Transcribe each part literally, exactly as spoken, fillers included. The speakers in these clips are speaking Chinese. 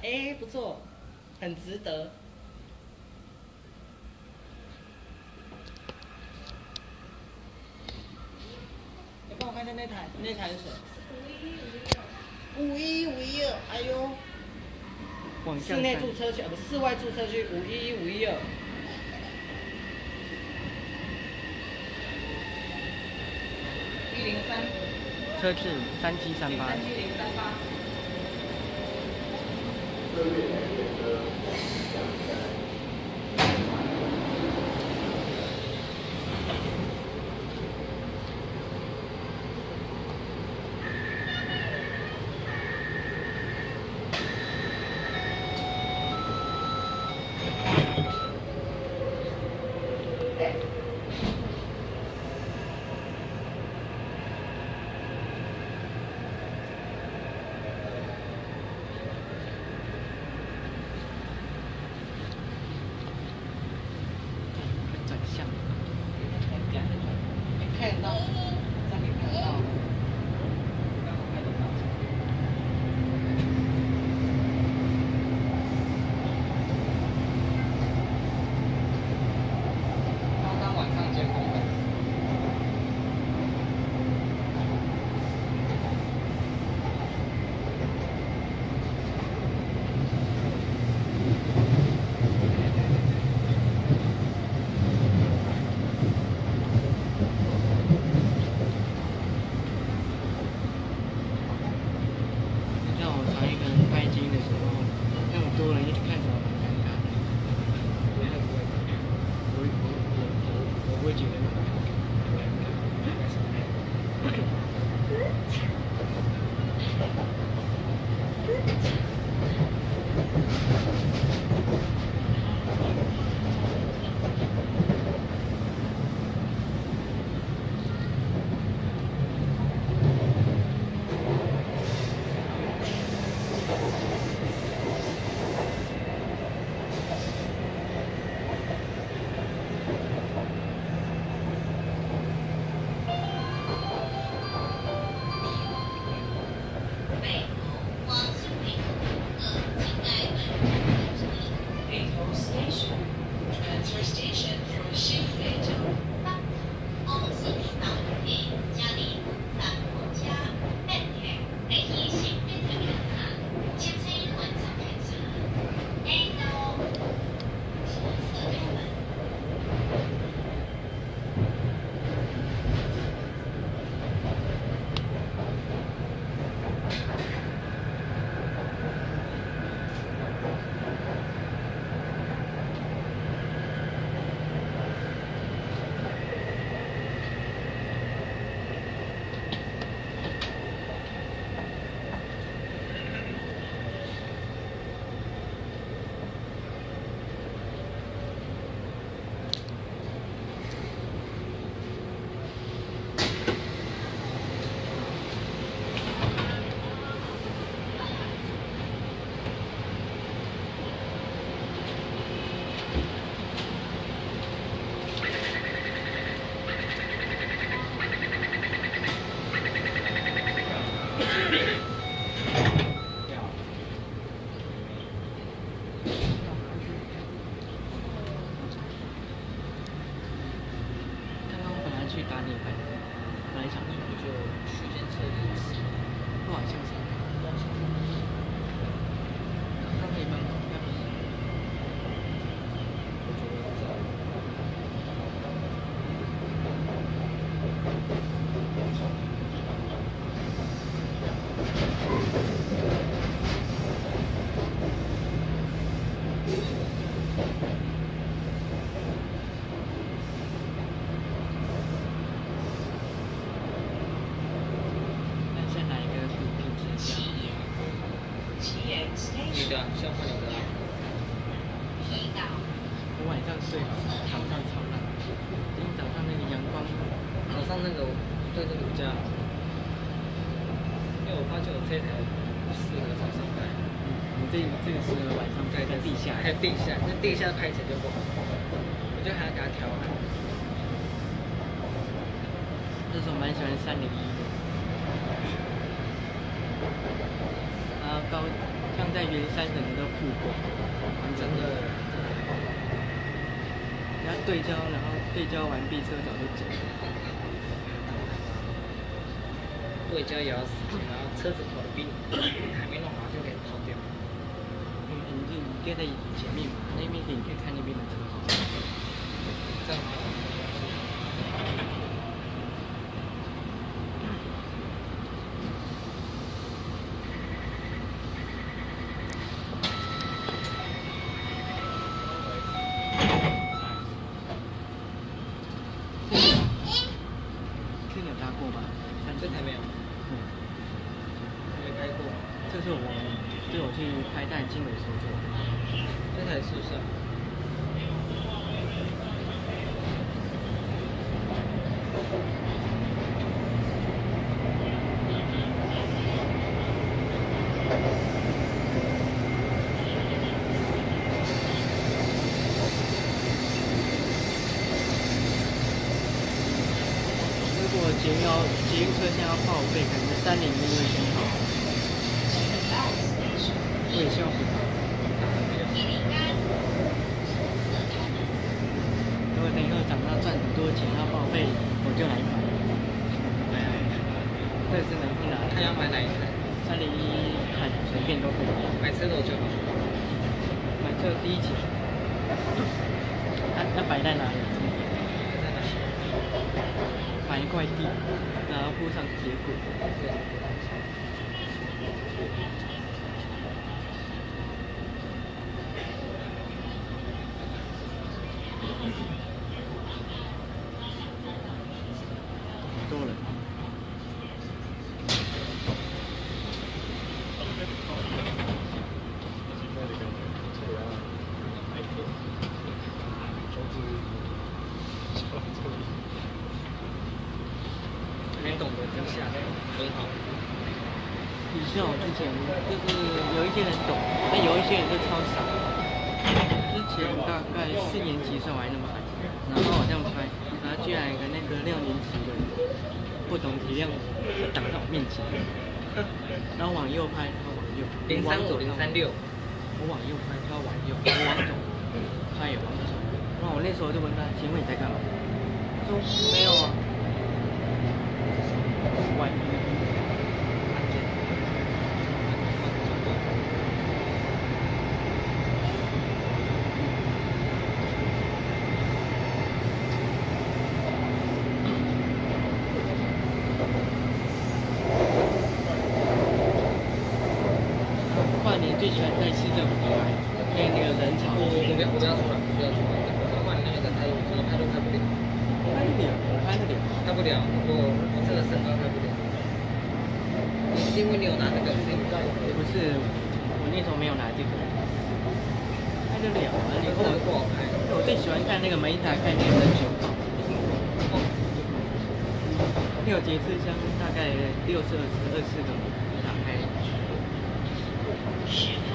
哎，不错，很值得。你帮我看一下那台，那台是谁？五一五一二，哎呦，室内驻车区，呃不，室外驻车区五一一五一二。一零三。 车次三七三八。 三七零三八。看得到，这里看得到。刚刚晚上监控的。 去打你牌，哪一场去？就区间车的，不好像是。他可以帮我票。对啊，像换一个。我晚上睡好，早上超烂。今天早上那个阳光，早上那个对那个比较好，因为我发现我这台不适合早上开。你这这个适合晚上开，在地下。开地下，那地下开起来就不好。我觉得还要给它调好。这是我蛮喜欢三零一的。然后高。 像在圆山可能都铺过，真的。然后对焦，然后对焦完毕，车早就走了。对焦也要时间，然后车子跑的比你还没弄好就给跑掉。嗯，你你贴在前面嘛，那边你可以看那边的车号。这样。这你有搭过吗？这台没有。嗯。没开过。这是我，这我去拍淡经纬收做的。这台是不是？如果捷要捷运车厢要报备，可能三零一会先好。我也希望不到。如果等以后长大赚很多钱要报废，我就来买。对啊，这是能不拿？看要买哪一台？三零一看随便都可以。买车头就好。买车第一节。它它摆在哪里？买一块地，然后铺上铁轨。很多人。没懂得就下来，很好。你像我之前就是有一些人懂，但有一些人就超傻。之前大概四年级的时候还那么矮，然后我这样拍，然后居然有个那个六年级的不懂体谅挡到我面前，然后往右拍，他往右，零三五零三六，我往右拍，他往右，我往左，他也往左。然后我那时候就问他，请问你在干嘛？他说没有啊。外。跨年最喜欢在市政府外，因为那个人潮。我我不要我不要出来，不要出来。跨年那个在拍，我拍都拍不了。拍得了，拍得了，拍不了。我我这个身高拍不了。你是因为你有拿那个？不是，我那时候没有拿这个。拍得了啊！你后不好拍。我最喜欢看那个门一打开那个人群。六节车厢大概六十二次，二四个打开。十排，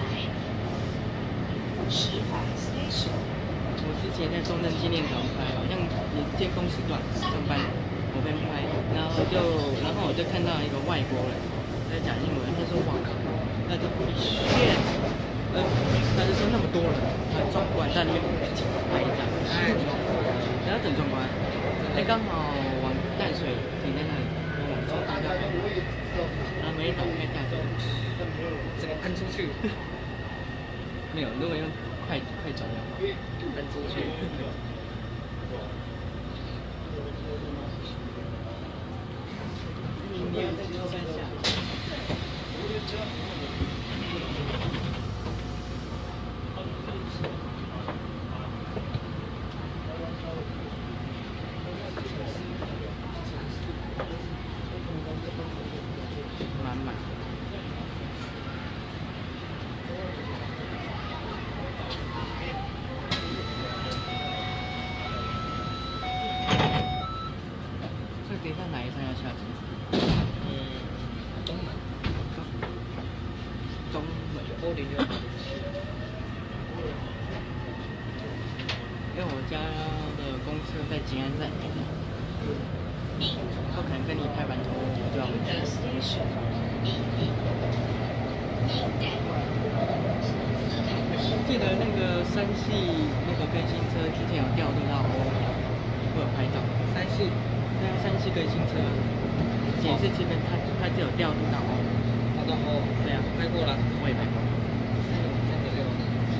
十排 station。我之前在中正纪念堂拍，好像也尖峰时段上班，我边拍，然后就然后我就看到一个外国人在讲英文，他说哇靠，那就 shit， 呃，他就说那么多人，很壮观，在那边拍一张，然后很壮观，哎刚好往淡水停在那里，我往中大家拍，然后没打开大灯，整个喷出去，没有，如果用快快转的话，喷出去。你要在高山下。满满。这等一下哪一站要下车？嗯，东门。中门。玻璃就。因为我家的公车在吉安站，不可能跟你拍板同一节就要回家。 记得那个山系那个更新车之前有调度到欧，我有拍到。 山系， 对啊，山系更新车，显示这边它它就有调度到欧。 调到欧， 对啊， 拍过了， 我也拍过。 三点六。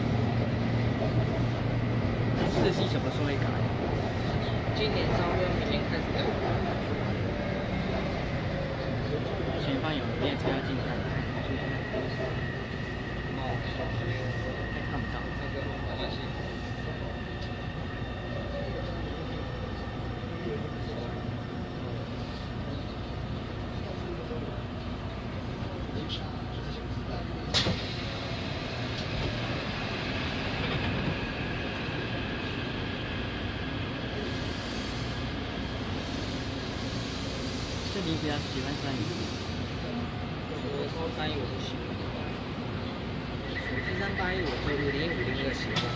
四系什么时候会改？ 今年招标，明年开始改。 前方有列车要进站。 哦， 还看不到。 这个没关系。 这你比较喜欢三一？ 我说三一我不喜欢。手机三八一我做五零五零这个喜欢。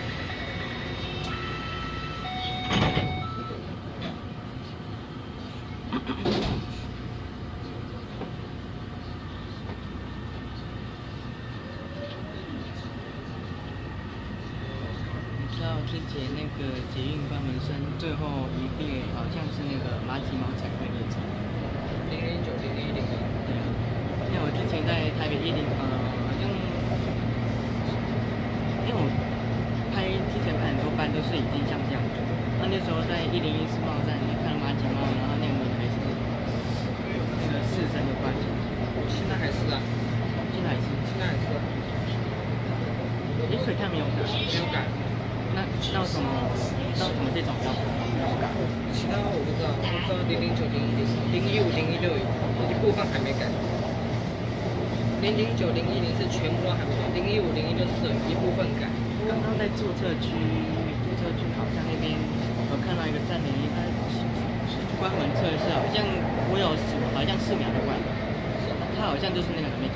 你知道之前那个捷运关门声最后一列好像是那个马吉毛彩绘列车。 零零九零零一零。 对啊，因为我之前在台北一零呃，好像因为我拍之前拍很多班都是已经像这样子。那那时候在一零一世贸站看到马吉毛，然后那门还是那个四声就关起来。 现在还是啊， 现在还是。 现在还是。 诶，所以它没有改。 没有改。 那那为什么那为什么这种要没有改？ 其他我不知道，我知道零零九零一零零一五零一六一部分还没改。零零九零一零是全部都还没改，零一五零一六是一部分改。 刚刚在注册区，注册区好像那边我看到一个站点，它关门测试，好像我有数，好像四秒就关了。它好像就是那个还没改。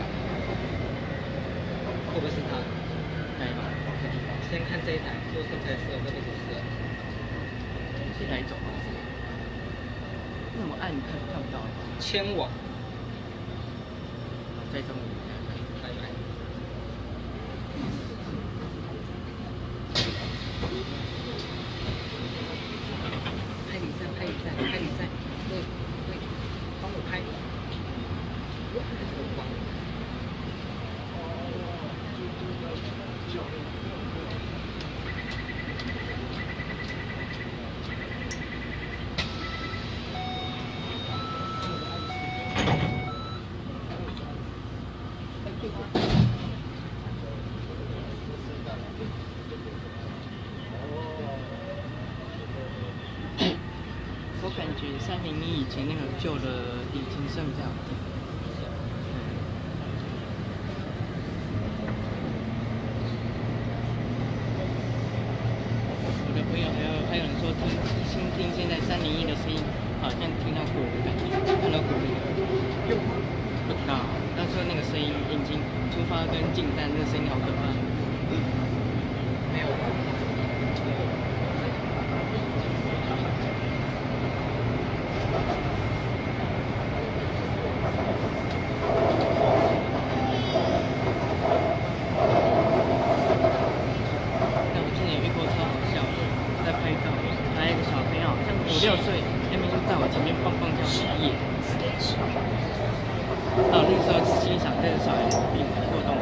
会不会是它？ 可以吧？ 先看这一台，如果是彩色，或者不是。 是哪一种啊？那么暗看看不到。 千网。 在中午。 拜拜。拍你在，拍你在，拍你在，对对，帮我拍。我拍这个光。 我感觉三零一以前那个旧的引擎声比较好听。我的朋友还有还有人说听听听现在三零一的声音，好像听到鼓的感觉，看到鼓的。不知道，但是那个声音，引擎出发跟进站那个声音好可怕。 没有。 但我之前有遇过超好笑的，在拍照，来一个小朋友，好像五六岁，那边就在我前面蹦蹦跳洗叶。到那时候是欣赏这个小孩的活动。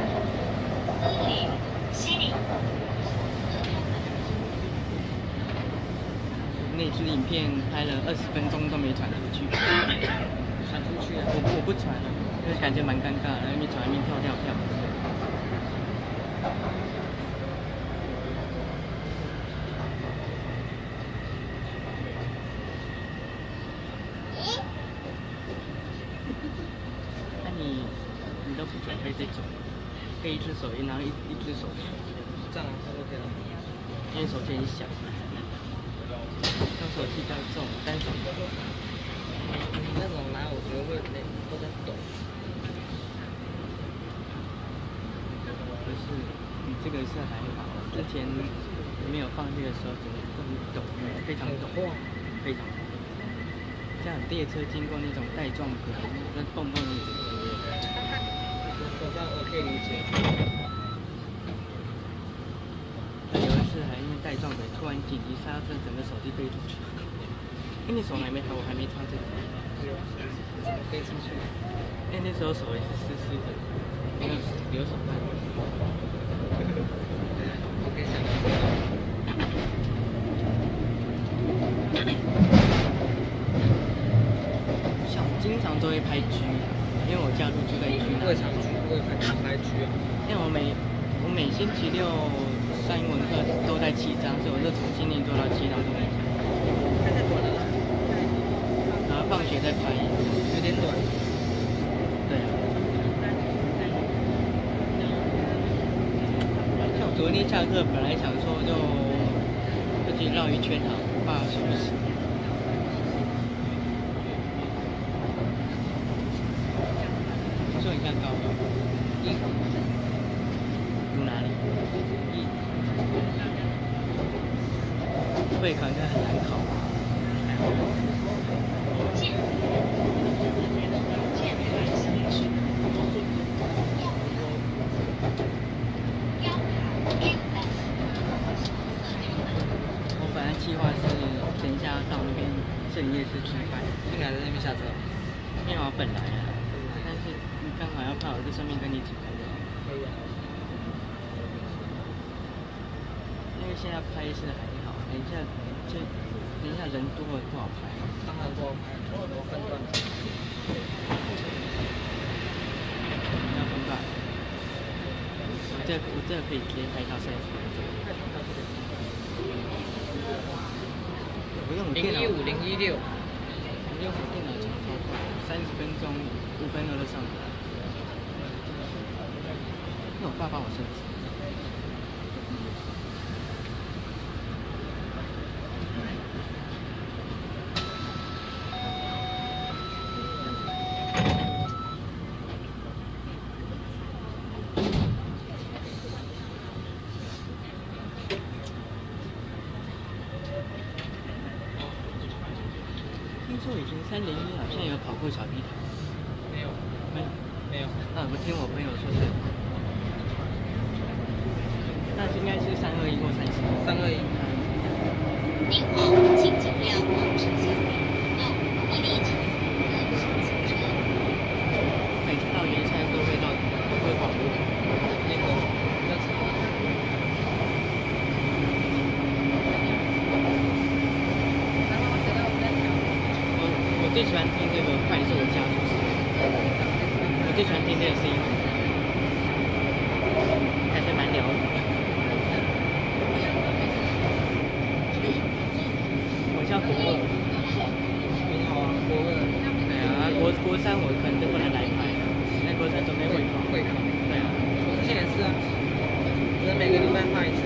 那支影片拍了二十分钟都没传出去。 传出去啊！ 我我不传了，因为感觉蛮尴尬的，一边传一边跳跳跳。那你你都不准备这种，可以一只手然后一一只手这样就 OK 了。 因为手机很小，用手机比较重，单手。 你那种拿我觉得会累，或者抖。 不是，你这个是还好，之前没有放这个时候，整个都很抖，非常抖，非常抖。像列车经过那种带状格，那蹦蹦的，整个手上我可以理解。 有一次还因为带状的，突然紧急刹车，整个手机飞出去。哎，那时候还没我还没穿这个。 飞出去。 哎，那时候手也是湿湿的，那个留手汗。 我可以想象。 像经常都会拍剧，因为我家住住在剧那。 会场剧，会拍拍剧啊。 因为我每我每星期六上英文课都在七章，所以我就从今年做到七章都没讲。 太短了啦。 然后放学再拍， 有点短。 对啊。像我昨天下课本来想说就就去绕一圈好，爸休息。说你看高考， 一读哪里？ 一会考应该很难考。我本来计划是等一下到那边正夜市吃饭， 应该在那边下车。 因为我本来啊，但是你刚好要拍，我就顺便跟你一起拍的。 可以啊。 因为现在拍是还好，等一下这等一下人多了不好拍。 当然不好拍，我分段。 你要分段。我这我这可以直接拍到三十分钟。我用我电脑。 零一五零一六。 我用我电脑超超快，三十分钟五分钟就上来。因为我爸帮我设置。听说以前三零一好像有跑过小皮塔。 没有。 没没有。 那我听我朋友说是，那应该是三二一或三十。 三二一。 您好，请尽量保持下面到一里前的手行车。 每次到圆山都会到都会跑步。 那个要怎么？ 我最喜欢听这个快速的加速声，我最喜欢听这个声音，还是蛮疗愈的。我叫国二。 你好啊，国二。 对啊，国国三我可能就不能来拍，那国三准备会考。 会考。 对啊。 我之前也是啊，只是每个礼拜拍一次。